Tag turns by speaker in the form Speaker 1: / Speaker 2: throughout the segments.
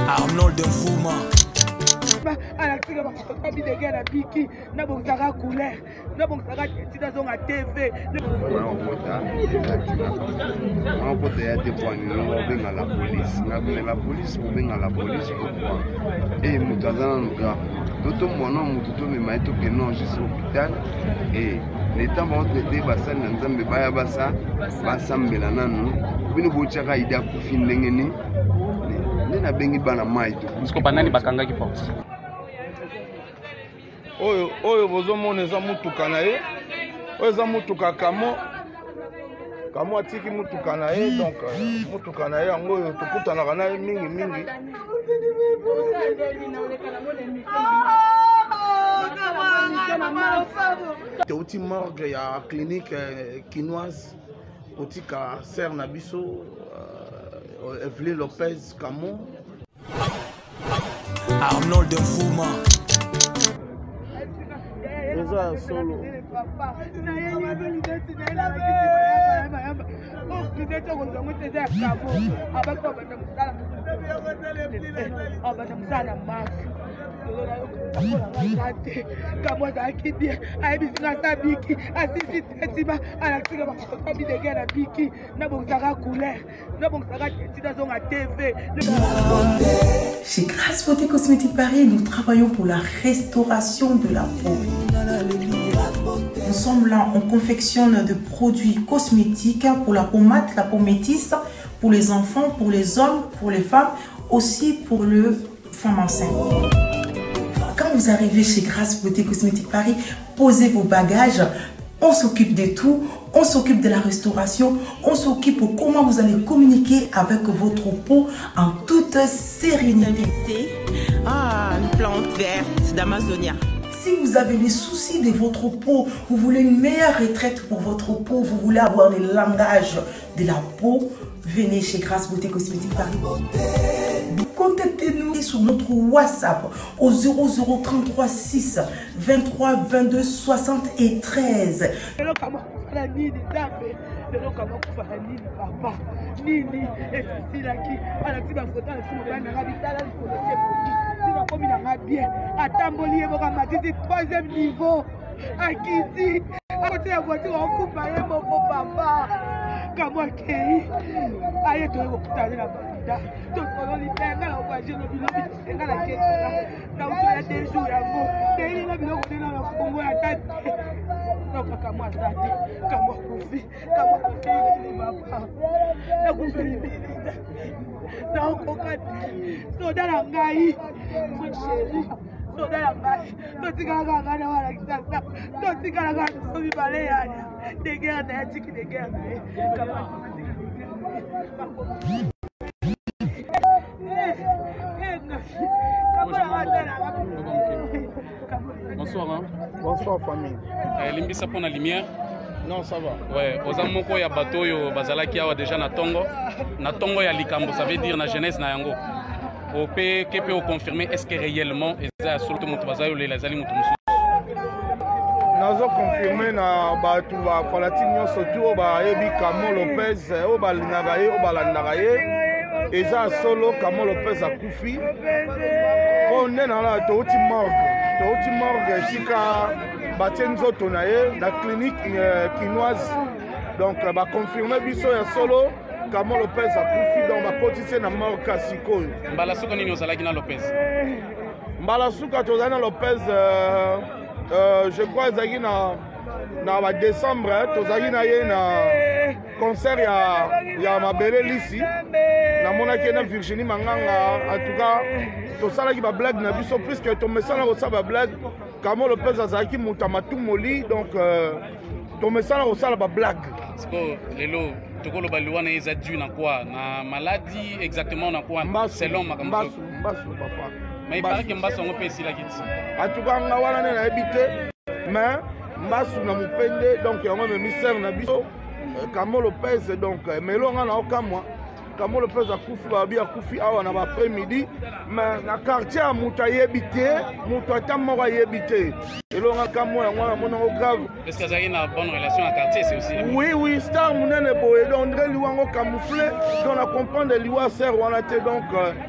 Speaker 1: Arnold Mfuma.
Speaker 2: Alakika bakotami dege na biki na bongaka couleur na bongaka tina zonga TV
Speaker 3: on peut te témoigner on venga la police la police pour venga la police pourquoi et mutazana nuka toto mwana mututo mema eto que non je suis hôpital et l'état va traiter basal na nzambe baya basa basambela nanu bino bochaka ida kufi ndenge ni na bengi bana mai to
Speaker 4: parce banani bakanga ki porte
Speaker 5: oyo bozomona eza mutuka na ye oyo eza mutuka kamo atiki mutuka na ye donc mutuka na ye yango oyo tokutanaka na ye mingi teuti morgue ya clinique kinoise otika ser na biso Evelyn Lopez Camon
Speaker 1: Arnold Mfuma.
Speaker 5: Eza solo
Speaker 6: Chez Grâce Beauté Cosmétique Paris, nous travaillons pour la restauration de la peau. Ensemble, là, on confectionne de produits cosmétiques pour la peau mate, la peau métisse, pour les enfants, pour les hommes, pour les femmes, aussi pour les femmes enceintes. Quand vous arrivez chez Grâce Beauté Cosmétique Paris, posez vos bagages. On s'occupe de tout, on s'occupe de la restauration, on s'occupe de comment vous allez communiquer avec votre peau en toute sérénité.
Speaker 7: Ah, une plante verte d'Amazonia.
Speaker 6: Si vous avez des soucis de votre peau, vous voulez une meilleure retraite pour votre peau, vous voulez avoir le langage de la peau, venez chez Grâce Beauté Cosmétique Paris. Contactez-nous sur notre WhatsApp au 0033 6 23 22 73.
Speaker 2: Troisième niveau, à Kiti, à côté de la voiture, on coupe à mon papa. Comme moi, Kéhi, aïe, tu es au côté de la Banda. Tu es au côté de la voiture, tu es au côté de la Kéhi. Tu es au côté de la jours, tu es au côté de la Congo, la tête. Donc, comme moi, ça dit, comme moi, Koufi, comme moi, Koufi, papa. Donc, on va so dans la gaï, mon chéri. So dans la gaï, tu t'es gagné à la guitare, tu t'es gagné à la balai, des guerres, des guerres,
Speaker 4: Bonsoir. Hein?
Speaker 5: Bonsoir famille.
Speaker 4: Limbisa pour la lumière.
Speaker 5: Non, ça va.
Speaker 4: Ouais, aux amoko ya bateau yo bazalaki awa déjà na tongo ya likambo, ça veut dire na jeunesse na yango. Au P que peut confirmer est-ce que réellement eza surtout moto bazayo les lazali moto musu.
Speaker 5: Nazo confirmer na batu ba falati nyonso tu ba yebi Camon Lopez o ba linga ye o ba landaka ye eza solo Camon Lopez akufi. On est dans la toti morgue sika batenzo tonaye la clinique kinoise donc ba confirmer biso ya solo Camon Lopez akufi donc ba kotise na morgue sikoyo.
Speaker 4: Mbala suka nini ozalaki na Lopez?
Speaker 5: Mbala suka tozali na Lopez je crois ezalaki na décembre tozalaki na ye na concert ya mabele lisi namonaki na Virginie Manganga. En tout cas tosalaki ba blague na biso puisque tomesana kosala ba blague Camon Lopez azalaki moto matumoli donc tomesana kosala ba blague.
Speaker 4: Siko lelo tokolo baluana eza dû na quoi na maladie exactement na quoi selon makambo
Speaker 5: mbasu papa.
Speaker 4: Mais il paraît que Mbasu on peut essayer la guide.
Speaker 5: En tout cas nga wana na habité mais Mbasu na mupende donc yango me misère na biso Camon Lopez donc melonga na okamwa Camon Lopez akufi babi akufi awa na après-midi mais na quartier à muta yebité muta tamora yebité elonga kamwa yango na monango grave.
Speaker 4: Est-ce que ça a une bonne relation à quartier c'est aussi?
Speaker 5: Oui star munene boye donc André liwango camouflé donc na comprendre liwa ser wana te donc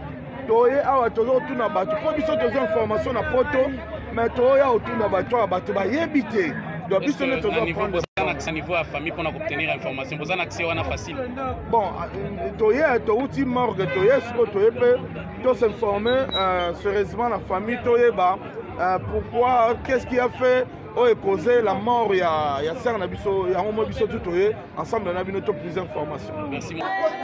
Speaker 5: toye awa tozotuna bato mpo biso toza information na poto mais toya otuna bato awa bato bayebi te donc biso nde tozoprendre
Speaker 4: niveau ya famille mpona koobtenir information boza na accès wana facile.
Speaker 5: Bon, toye touti morgue toye siko toye mpe tosinformer sérieusement la famille toyeba pourquoi qu'est-ce qui a fait causé la mort ya sœur na biso ya mo biso tout toye ensemble na bino to plus information.
Speaker 4: Merci.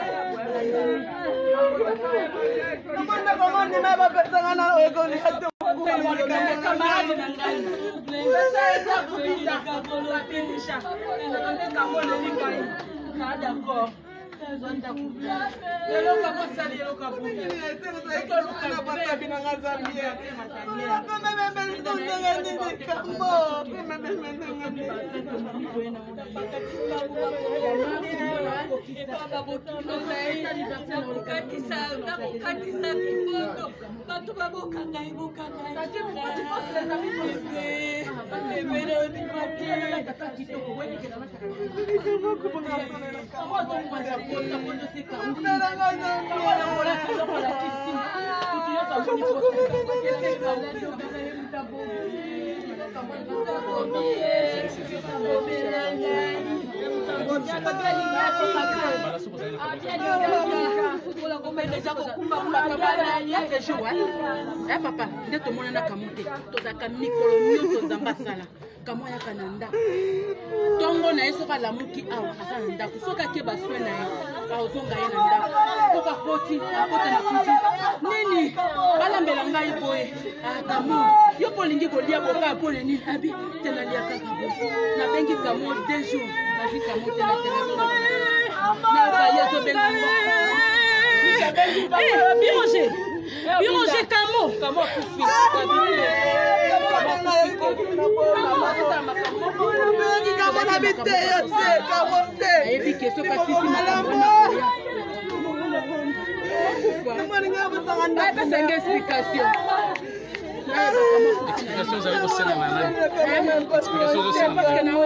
Speaker 8: Papa, nde tomonana kamote tozaka mikolo nyonso nzambe asala kamo ayaka na ndako ntongo na ye soki alamuki awa aza na ndako soki ake baswe na ye aozonga ye na ndako soki akoti akota na kuzi nini balambela ngai boye kamo yo mpo olingi kolia boka mpo na nini abi te nalia kaka bo nabengi kamo 2 jours bazwi kamo te na telefone na baye azobenga Bironger Kamo. Kamo kufi.
Speaker 4: Explication za hiyo sema na nani? Explication za sema.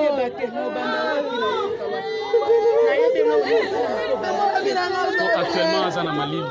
Speaker 4: Actuellement ça na Malili.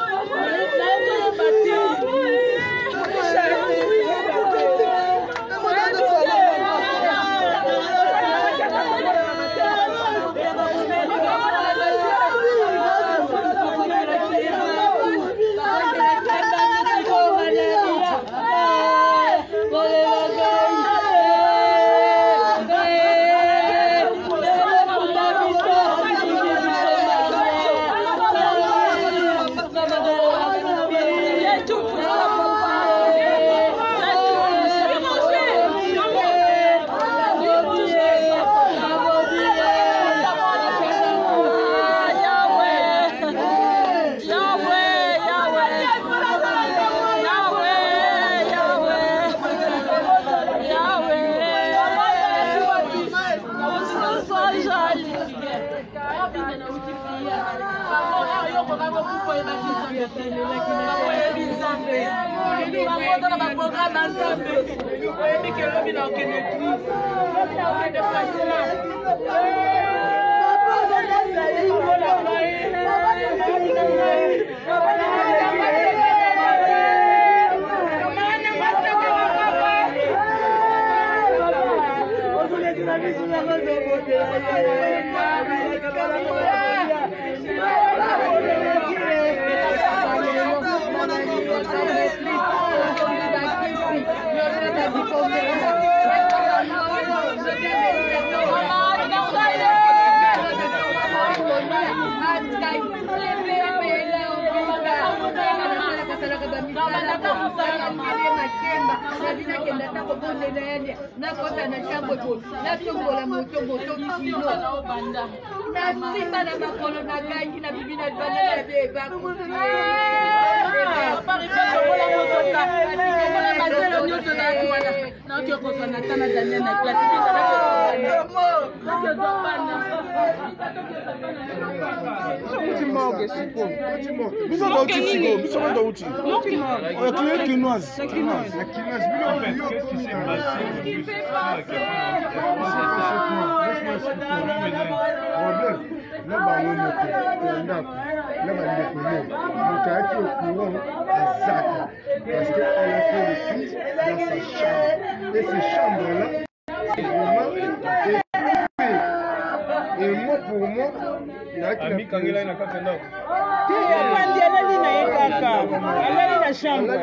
Speaker 9: na bandeko mo moto ayaki au courant azaka parce qu'elle a fait le crise dans sa chambre et ces chambres là vraiment et moi pour moi
Speaker 5: Ami Kangela na kaka ndako.
Speaker 2: Pandi alali na ye kaka. Alali na chambre.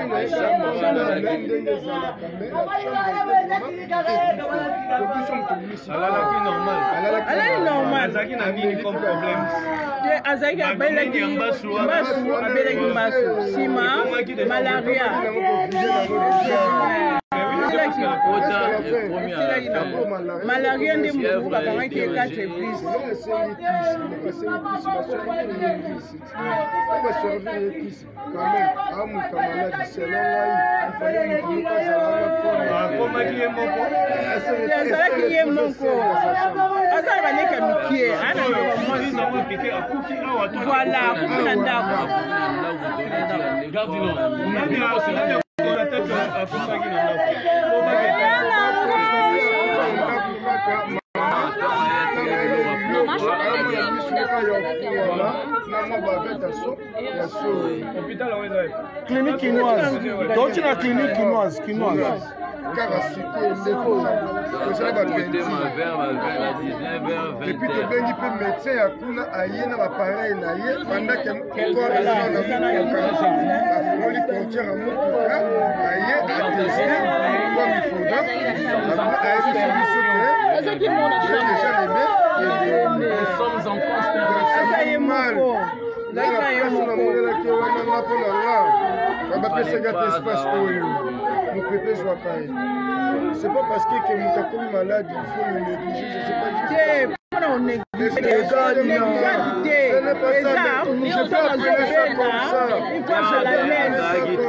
Speaker 5: Alalaki normal.
Speaker 2: Alali normal.
Speaker 5: Azaki na nini comme problème?
Speaker 2: Azaki abelaki mbasu, abelaki mbasu. Sima, malaria. Malaria ndi mbuku bakangaki ekate plus. Azalaki ye moko azala baleka mikie ana voilà akufi na ndako
Speaker 5: Clinique quinoise. Donc tu as clinique quinoise.
Speaker 9: Et puis tu bengi pe médecin ya kuna aye na appareil na ye pendant que corps na afoli compteur à motuka aye a testé comme il faudra aye service que déjà aimé
Speaker 4: nous sommes en constante
Speaker 9: c'est pas parce que mon comme malade il faut le négliger, je sais pas dire.
Speaker 2: On néglige
Speaker 9: ce n'est pas ça, je peux appeler ça comme ça.
Speaker 2: Il faut se la laisse.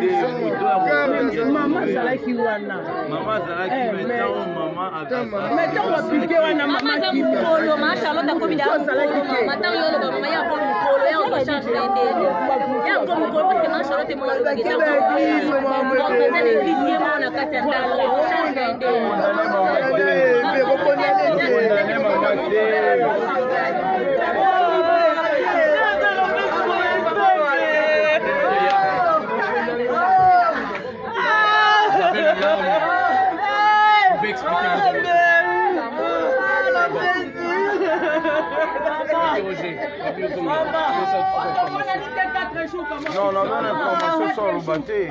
Speaker 2: Maman Zalaki wana.
Speaker 10: Maman Zalaki
Speaker 2: maintenant on va piquer wana maman qui
Speaker 11: mukolo ma Charlotte a commis da matin yo lo maman ya ko mukolo ya on va changer ndende ya ko mukolo parce que ma Charlotte est mukolo qui est dans l'église on a cassé ndako changer
Speaker 5: Non, on a l'information sur le bateau.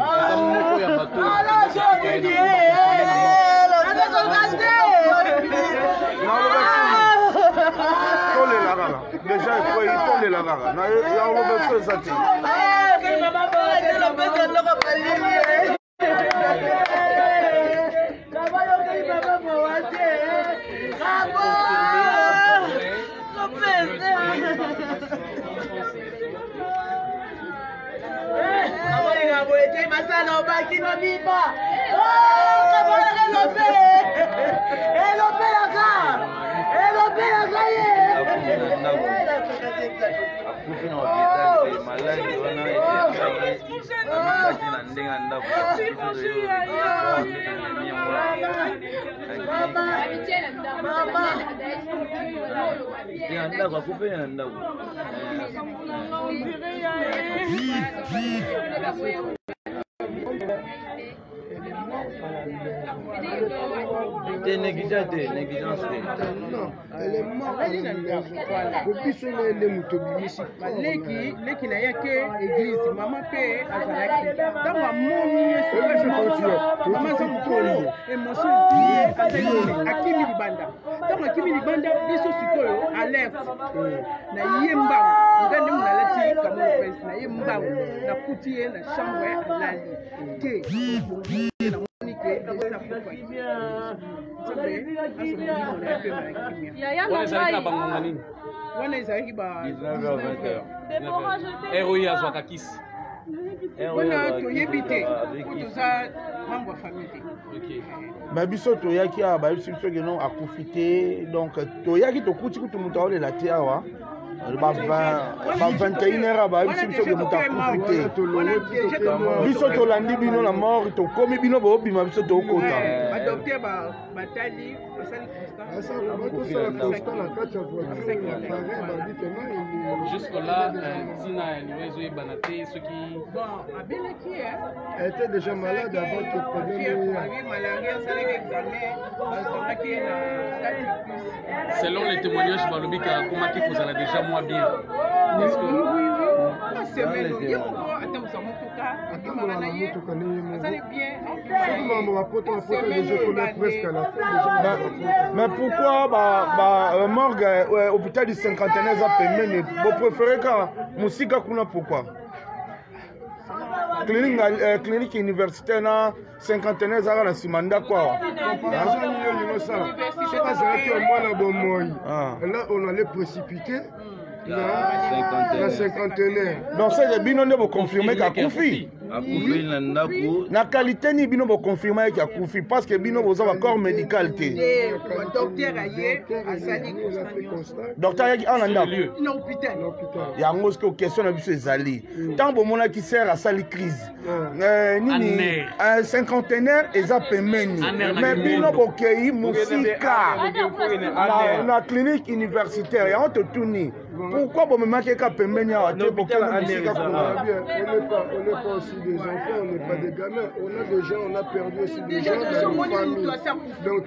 Speaker 5: Déjà, il faut y tourner la rara. Il y a un peu de ça.
Speaker 10: T'es négligence.
Speaker 9: Non, elle est morte.
Speaker 2: Leki na yake église mama pe azalaki tango amoni yesu mama za mukolo émotion tie azali akimi libanda tango akimi libanda biso sikoyo alerte na ye mbango ngande munalati kamolo prince na ye mbango na kuti ye na chambre alali te na moni ke esa kufa wana ezalaki ba
Speaker 4: 19h ROI azwaka kisi
Speaker 2: wana toyebi te toza membre ya famille te
Speaker 5: babiso toyaki awa bayebisi biso keno akufi te donc toyaki tokuti kutu moto aolela te awa ba 21h ba biso ke mutakufi te biso tolandi bino na mort tokomi bino bobima biso tokota
Speaker 2: badokter batali basali
Speaker 4: jusque là tina liwezo yebana te soki
Speaker 2: abelaki
Speaker 9: elle était déjà malade avant que problème
Speaker 4: selon les témoignages balobi ka komaki kozala déjà moins bien
Speaker 5: mais pourquoi morgue hôpital du cinquantenaire za pembeni vous préférez ka musika kuna pourquoi clinique universitaire na cinquantenaire ezalaka na nsima ndako awa
Speaker 9: là on allait précipiter la cinquantenaire
Speaker 5: donc c'est bino nde boconfirme kakufi na qualité ni bino boconfirme eki akufi parce que bino boza bacorps médical te docteur ayaki awa na ndako yango soki question na biso ezali ntango bomonaki sere asali crise nini cinquantenaire eza pembeni mais bino bokei mosika na clinique universitaire yango totuni pourquoi bomemaki ka pembeni awa te bokende mosika kuna
Speaker 9: on n'est pas aussi des enfants, on n'est pas des gamins. On a des gens, on a perdu aussi des gens dans nos familles. Donc,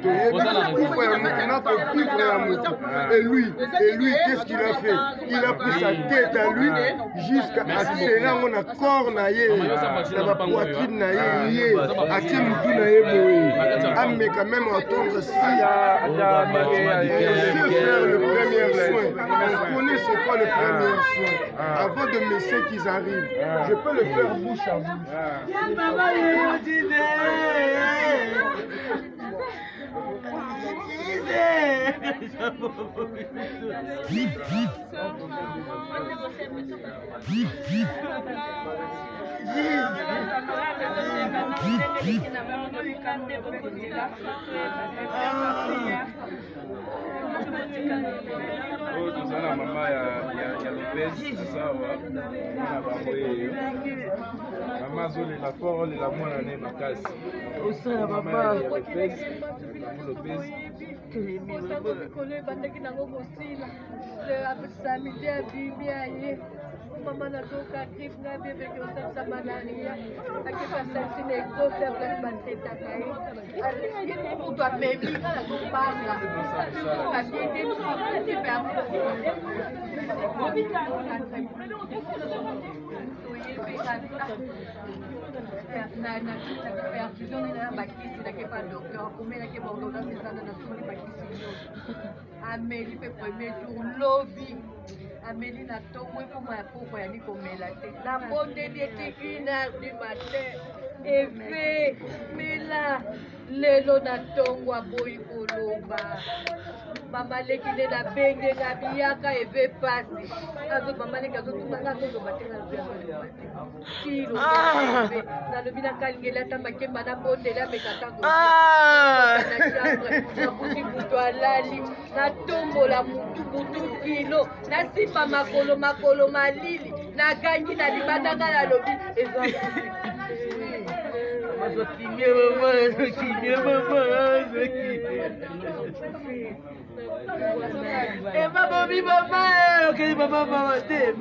Speaker 9: et lui, qu'est-ce qu'il a fait? Il a pris sa tête à lui jusqu'à accélérer on a corps naïe, la poitrine naïe, à qui nous naïe, mais quand même entendre si on sait faire le premier soin. On connaît c'est quoi le premier soin. Avant de me laisser qu'ils arrivent, je peux le faire bouche à bouche.
Speaker 10: Tuzana mama ya Lopez sawa na baboye mama zole la forole la mwana ne makasi
Speaker 2: osala papa
Speaker 10: Lopez
Speaker 12: bandaki nango mosila samedi abimi aye mama nazoka gripe na bebeke osalisa malaria akepasalisi na exofe place batretaka ye kutu amemi nazobanga perfusion nina na bakisi nakepa docteur omenaki baordonnance ezana na soli bakisi ameli mpe premier jour lobi ameli na ntongo ekoma ya poko yali komela te nabondeli ete 1h du matin eve mela lelo na ntongo aboyi koloba mama leki nde nabenge nga biyaka eve pasi mama leki azotunganga azoloba te nazoloba te kilo nalobi nakalingeli ata makemba nabondeli amekatango na chambre nabuti butu alali natombola mutu kilo nasimba makolo malili nakangi na libandanga nalobi eza
Speaker 2: Azokinie mama, Eh maman, mi maman, ok maman, t'es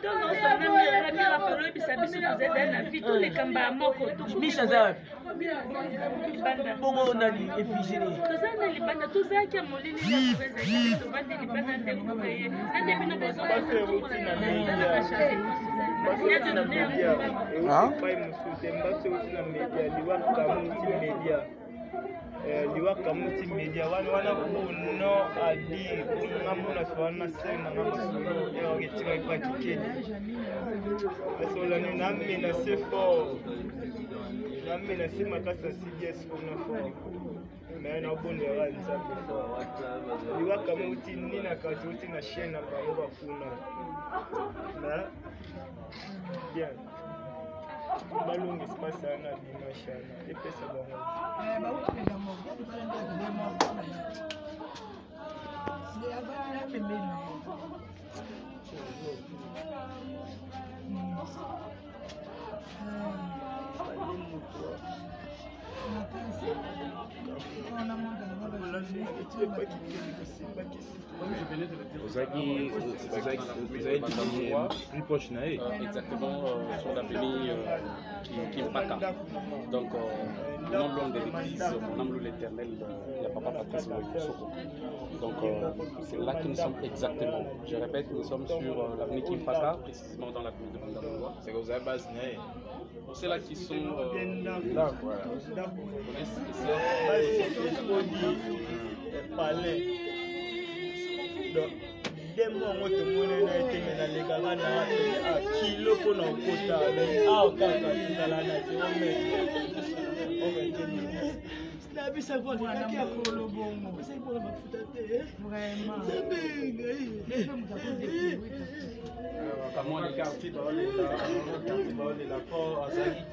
Speaker 13: liwaka multimédia wana kuno adi ngamuna swana sena ngamasolo ewaketinga ipakikeni asolani namina se fort namina se makasa CDS kuna fort mais na bonde ya nzambe fort liwaka multi nina kati uti na chaîne na bango bakuna mais bien balongi espace na bimashana epesa bango
Speaker 4: plus proche exactement sur l'avenue Kimpaka. Donc, non loin de l'église, mon âme l'éternel, il y a Papa Patrice Moïsoko. Donc, c'est là que nous sommes exactement. Je répète, nous sommes sur l'avenue Kimpaka, précisément dans la commune de Bandaloa. C'est que vous avez base. C'est là qui sont là, voilà.
Speaker 13: Des mois où tout le monde a été dans les cabanes à kilo pour nos quotas, mais à aucun cas, tout à la nation, la vie, ça va être qui a pour le bon mot. C'est pour la foutre. Vraiment. C'est bien.
Speaker 4: Comment les quartiers dans les rapports, Azaki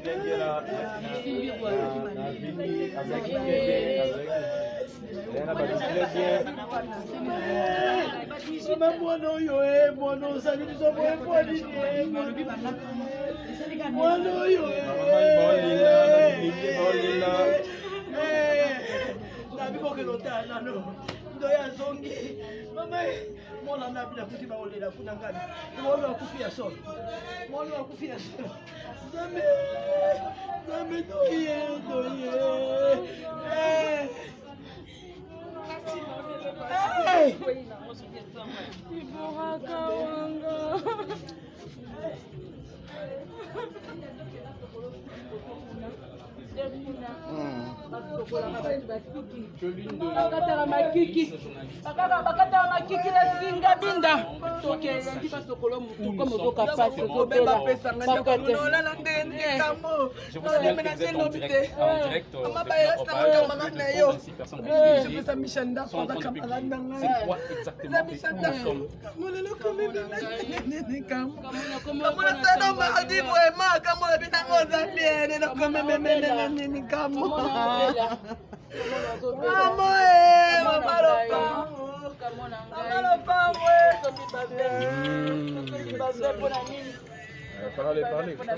Speaker 10: Parlez.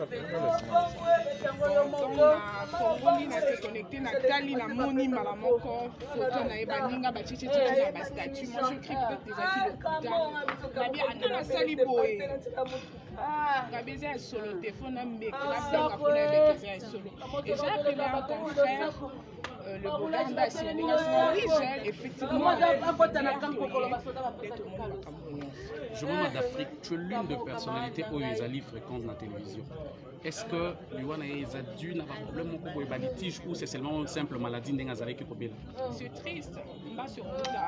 Speaker 2: Fongoli na se connecter na tali na moni malamoko photo na ebaninga ba chichi na ba statut. Moi je crie peut-être des acquis la bien anana sali boy. Gabi c'est solo téléphone na mec la planga pour les mecs c'est solo. Et j'ai appelé un confrère le Boganda c'est riche effectivement.
Speaker 4: Je vois d'Afrique, tu es l'une des personnalités où les alliés fréquentent la télévision. Est-ce que Luana et Zadu n'ont pas de problème pour les litiges ou c'est seulement une simple maladie d'Engazalé qui est
Speaker 2: c'est triste. On va sur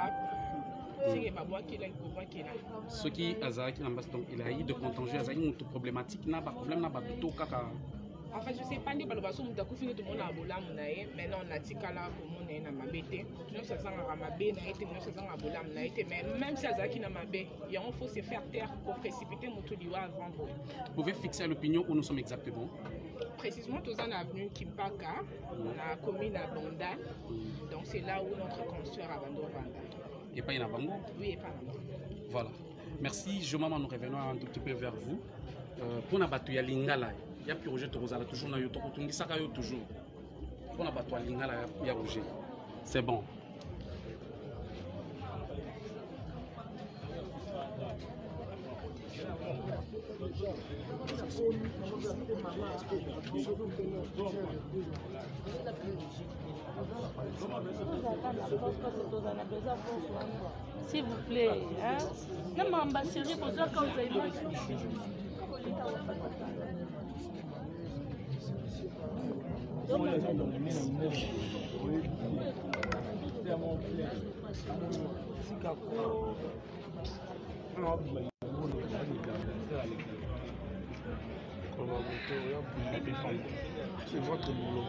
Speaker 4: ce qui Azaki donc il a eu de contentieux Azaki une problématique n'a pas problème n'a pas tout kaka.
Speaker 2: En fait, je sais pas si balobasson mutakufi tout le monde a bola munae maintenant on a tikala pour mon na mabete nous ça ça ramabe na été nous ça ça bola na été mais même si Azaki na mabe il faut se faire taire pour précipiter mutuliwa avant.
Speaker 4: Vous pouvez fixer l'opinion où nous sommes exactement?
Speaker 2: Précisément tous en avenue Kimpaka on a commune à Banda donc c'est là où notre consoeur a Bando Banda.
Speaker 4: Et pas en Bango?
Speaker 2: Oui, et pas en Bango.
Speaker 4: Voilà. Merci. Je m'en nous revenons un tout petit peu vers vous. Pour la bataille à Lingala, il y a projet de Rosala toujours dans Yoto Kotungi Sakayo toujours. Pour la bataille à Lingala, il y a projet. C'est bon.
Speaker 11: S'il vous plaît, hein? Non, mais ambassadeur, pour ça, quand vous avez
Speaker 5: c'est votre boulot.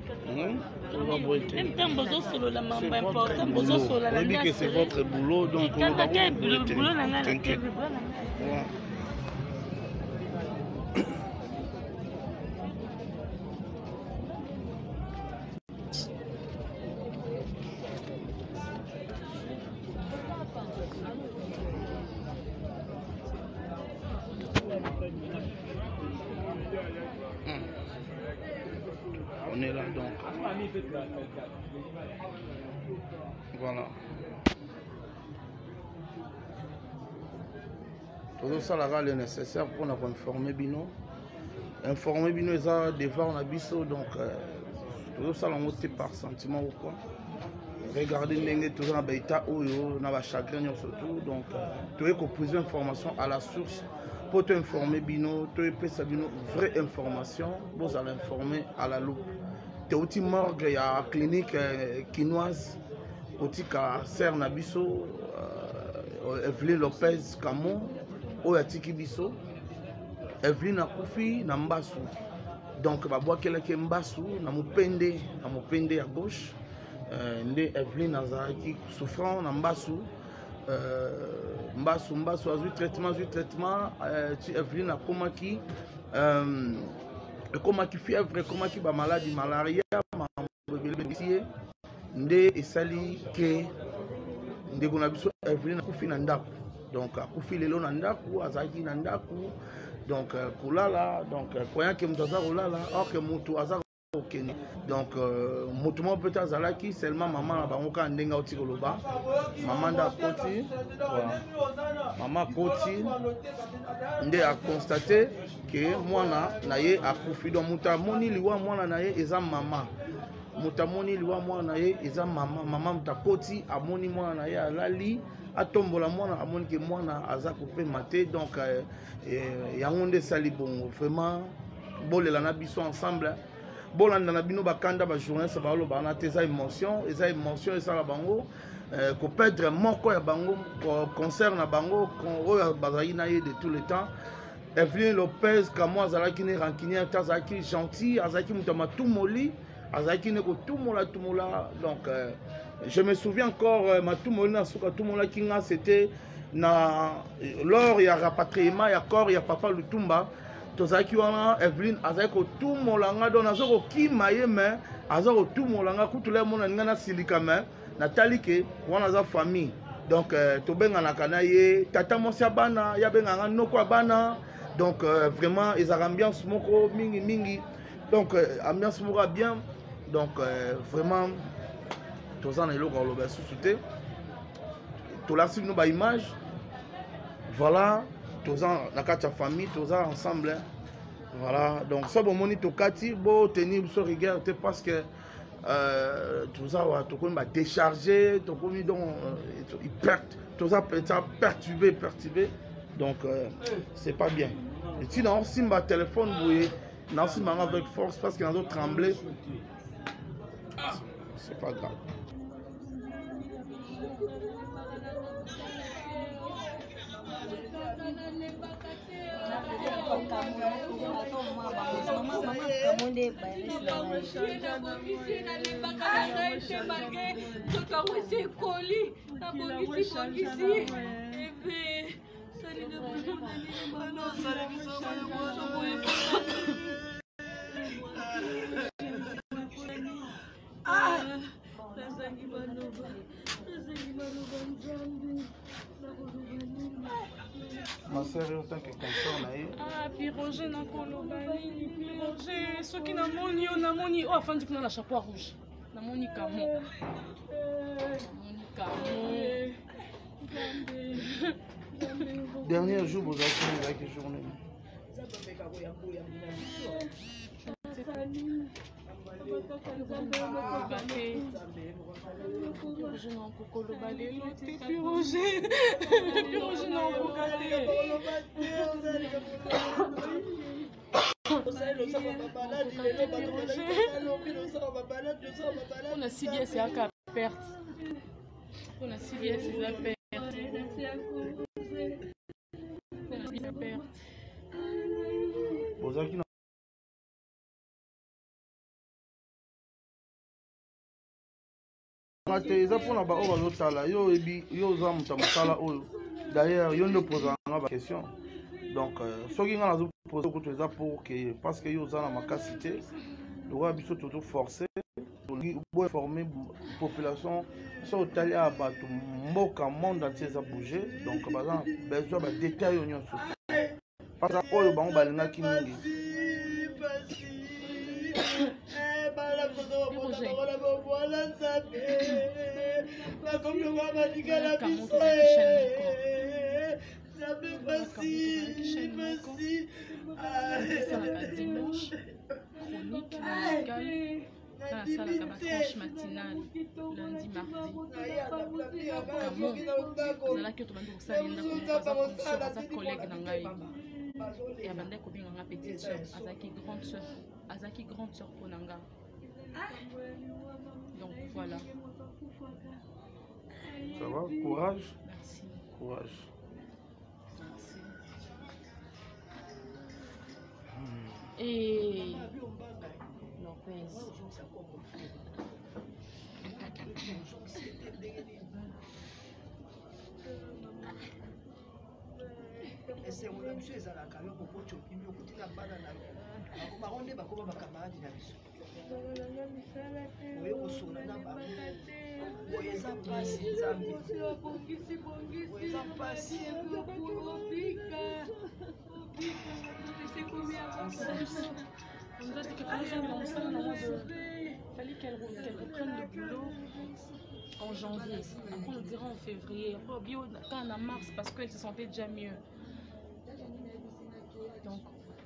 Speaker 5: C'est votre boulot, donc t'inquiète. On est là donc. Voilà. Tout ça là le nécessaire pour nous informer bino. Informer bino les a devoir na biso donc tout ça là on est par sentiment ou quoi. Regardez ndenge tout ça na état oyo na ba chagrin surtout donc tu es que plus information à la source. Pour t'informer bino, tu peux savoir une vraie information, vous allez informer à la loupe. Tu es aussi morgue, il y a une clinique quinoise, aussi à Sernabiso, Evelyne Lopez Camon, ou à Tikibiso, Evelyne Akoufi, na Mbasu. Donc, bah bois qu'elle est Mbasu, na Mupende à gauche, Evelyne Azaraki souffrant, na Mbasu. Mbasu a eu traitement, tu Evelyne a comment qui fièvre, comment qui ba maladie malaria, nde esali ke nde kuna biso Evelyne akufi na ndaku donc akufi lelo na ndaku azaki na ndaku donc kulala donc croyant que mutu aza kolala or que mutu aza okende donc mutu mo peut azalaki seulement maman na bango ka ndenga oti koloba maman nda koti maman koti nde a constaté que mwana na ye akufi donc mutu amoni liwa mwana na ye eza maman mutamoni liwa mwana ye eza mama mutakoti amoni mwana na ye alali atombola mwana amoni ke mwana aza kopema te donc yango nde esali bongo vraiment bolela na biso ensemble bolanda na bino bakanda bajournaliste baloba na te eza émotion esala bango koperdre moko ya bango concert na bango oyo bazalaki na ye de tout le temps. Evelyne Lopez kamo azalaki ne rancunier te azalaki gentil azalaki mutu matumoli azalaki ne kotumola donc je me souviens encore matumoli na suka tumola kinga c'était na lors ya rapatriement ya corps ya papa Lutumba tozalaki wana Evelyne azalaki kotumola nga donc nazo kokima ye mais aza kotumola nga kutula mona nga na silika mais natali ke wana za famille donc tobenganaka na ye tata mosi bana ya benganga noko ya bana donc vraiment ils ont ambiance moko mingi donc ambiance moko bien donc vraiment tous en eloko oloba sous-souté to la nous ba image voilà tous en na kati famille tous ensemble voilà donc ça bon moni to kati bo tenir sur rigueur parce que tout ça va to comme décharger to comme donc il perd tout ça perturbé donc c'est pas bien et sinon si ma téléphone bouillé non si ma avec force parce qu'il y a d'autres trembler c'est pas grave. Ma sœur en tant que consort
Speaker 11: ah Pirogé na kolobani Pirogé ce qui na moni oh afin de la chapeau rouge na moni kamo
Speaker 5: dernier jour vous avez fait une journée
Speaker 8: On a si bien c'est à perte. On a si bien c'est à perte.
Speaker 5: eza mpona baoyo bazotala yo oyebi yo oza moto ya mosala oyo d'ailleurs yo nde opozanga baquestion donc soki ngai nazopose kutu eza pour ke parce que yo oza na makasi te lokola biso tozoforce boinforme population so otali ya bato mboka monde entier eza bouge donc baza na besoin badetail oyo nyonso parce oyo bango balingaki mingi
Speaker 8: nasalaka batranche matinale lundi mardi azalaki oto bandi kosala ndako moko aza conseur aza collègue na ngai e abandaki kobenga nga petite sœur azalaki grande sœur mpo na nga donc voilà.
Speaker 5: Ça va, courage.
Speaker 8: Merci.
Speaker 5: Courage.
Speaker 8: Merci. Et Lopez.
Speaker 2: esengo na biso ezalaka yo kokoto opimi okutina bana na bango nde bakoma bakamaradi na biso oye kosola na bango boye eza mpasi nzambe boye eza mpasi
Speaker 8: On nous a dit que fallait qu'elle reprenne le boulot en janvier. Après on le dira en février. Après bio quand en mars parce qu'elle se sentait déjà mieux. Donc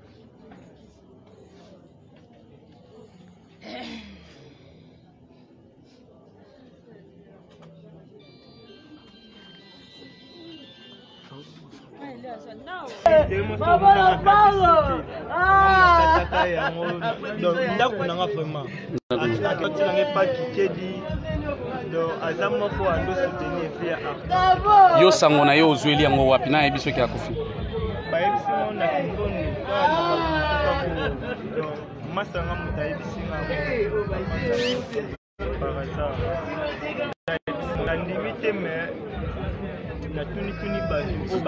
Speaker 13: ndako nanga vraiment atilanga epaki kedi aza moko ando soutenir fi ya artiste
Speaker 4: yo sango na yo ozweli yango wapi na yebi soki akufi
Speaker 13: bayebisi ngo na kingono masanga moto ayebisi nga par hasard nandimi te mais natuni bato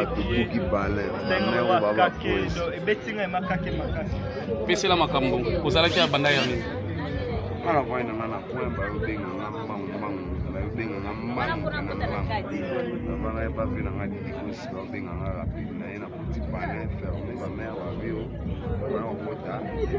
Speaker 13: ebetinga emakake makasi
Speaker 4: pesela makambo ozalaki ya banda ya nini
Speaker 3: ana vaina na point bayobenganga mbangu bana epapi nanga didikosi bayobenganga rapide na ye na kuti pane ferme bamere babio bana kokota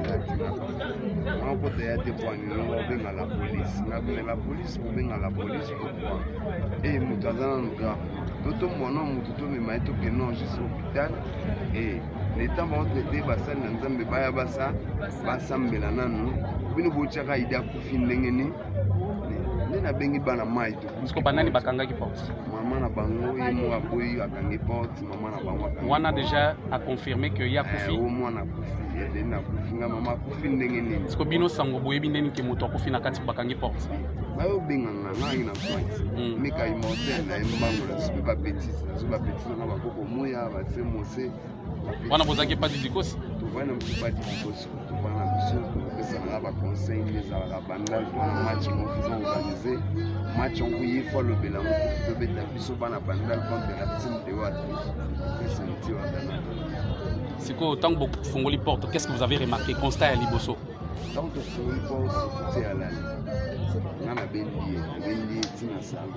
Speaker 3: akota ya te poanino babenga la polise ngabene la polise bobenga la polise pourquoi e moto aza nano grave totomona motu tomema ye tokeno juste hôpital e leta baotraite basali na nzambe baya basambela nanu bino botiaka ide akufi ndenge nde nabengi bana mai
Speaker 4: to banani bakangaki porte
Speaker 3: mama na bango ye mo aboyi akangi porte mama na bango
Speaker 4: wana déjà a confirmé que ya akufi
Speaker 3: o mwana akufi edeni akufi nga mama akufi ndenge nini
Speaker 4: siko bino sango boyebi ndeni ke moto akufi na kati bakangi porte
Speaker 3: bayobenganga ngai na point mika immortel na ye mbango nasuki bapetise nanga bakoko moya base mose
Speaker 4: wana bozalaki pa didikosi
Speaker 3: tovana mosu pa didikosi tovana biso topesanga baconseil nde ezalaka bandage wana match mofuza organise match yango ye fo alobela mokofi tobeta biso bana bandal pambela time de wate pesenti wadana
Speaker 4: sikoyo ntango bofungoli porte qu'est-ce que vous avez remarqué constat ya liboso
Speaker 3: ntango tofungoli porte kote alali nga nabendi ye ntina sala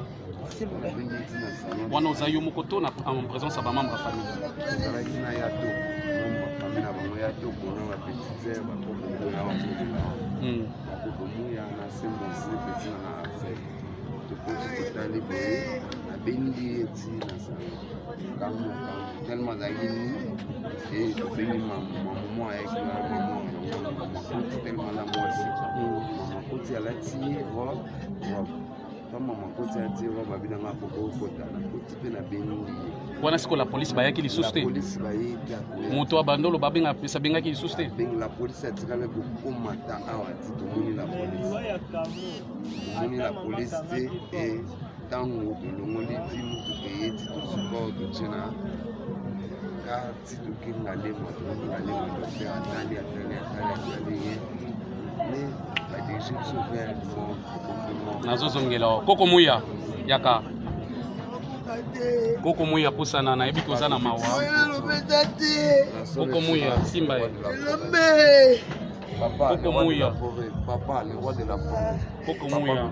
Speaker 4: wana oza yo moko to en présence ya bamembre ya famille
Speaker 3: ezalaki na ya to bafamille na bango ya to bona bapetite bakokomoya bakokomoya na se mosi peti na arsel tokoti kotali boye nabendi eti nasango tellement azalini e tobengi mama ayaki mama makoti tellement na mwasi makoti alati robe kama makoti alati robe abinanga kokokota nakoti mpe nabengi
Speaker 4: wana siko la police bayaki lisusu te moto abandolo babengaki lisusu te
Speaker 3: la police atikala kokomata awa ti tomoni la police te e ntango tolongoli ti motuka ye ti tosuport totie na ka ti tokenga lema tokenga lema docteur atali ye me badirige biso vers
Speaker 4: nazozongela koko muya yaka koko muya pusana nayebi koza na mawa koko muya simba ye koko muya koko muya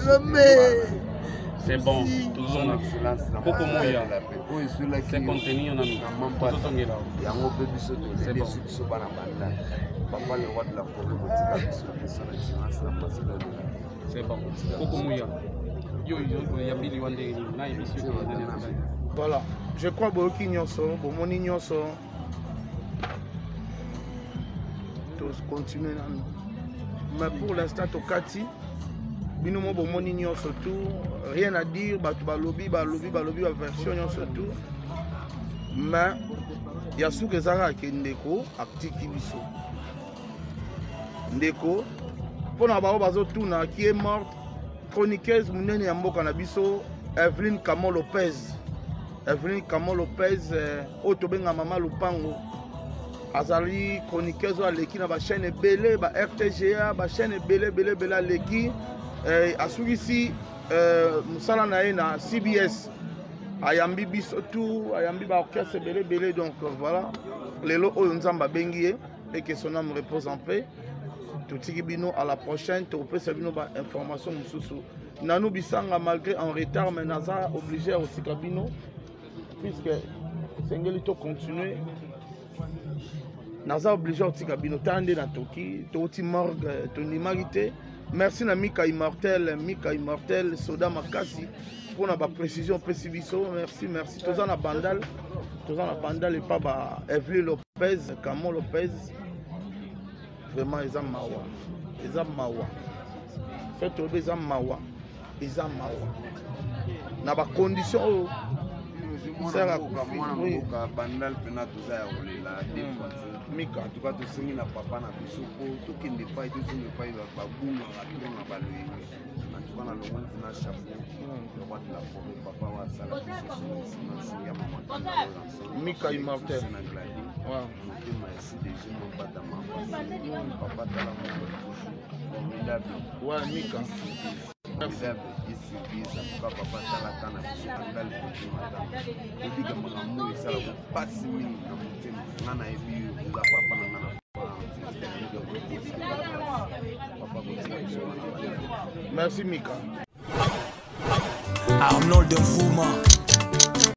Speaker 4: c'est bon tozonga koko muya c'est contenir na tozongela
Speaker 3: yango mpe biso tolelesi biso bana banda papa le roi de la forêt kotika biso biso na silence na président de la
Speaker 4: c'est bon koko muya yo ya bili wande na émission
Speaker 5: voilà je crois boyoki nyonso bomoni nyonso continuer nanu mais pour l'instant tokati bino mo bomoni nyonso tout rien à dire bato balobi version nyonso tout mais ya suka ezalaka ke ndeko atiki biso ndeko mpona bao bazotuna qui est morte chroniqueuse munene ya mboka na biso Evelyne Kamo Lopez oyo tobenga mama Lupango azali chroniqueuse oyo aleki na bachaîne ebele ba RTGA bachaîne ebele aleki asukisi mosala na ye na CBS ayambi biso tout ayambi baorchestre ebele donc voilà lelo oyo nzambe abengi ye et que son âme repose en paix totiki bino à la prochaine topesa bino ba information mosusu nanu bisanga malgré en retard mais naza obligé otika bino puisque sengeli to continuer naza obligé otika bino tande na toki toti morgue tondimaki te merci na Mika Immortel soda makasi pour na ba précision pesi biso merci toza na bandal et pas ba Evelyne Lopez Kamo Lopez vraiment eza mawa fait tobe eza mawa na ba condition oyo
Speaker 3: sera kufi bandal pena toza ya kolela Mika en tout cas tosengi na papa na biso po tokende pai babunga batonga baloyenge en tout cas na longoli na chapeau le roi de la forêt papa wa sala biso sonasingi ya mama
Speaker 5: Mika Immortel
Speaker 3: motema ya CDG mobata mapasi papa tala formidable
Speaker 5: Mika
Speaker 3: formidable ici apuka papa tala kana biso bandal motema ebika makambo esala kopasi mingi na motema nga nayebi yo eza papa na nga na
Speaker 5: merci Mika
Speaker 1: Arnold Mfuma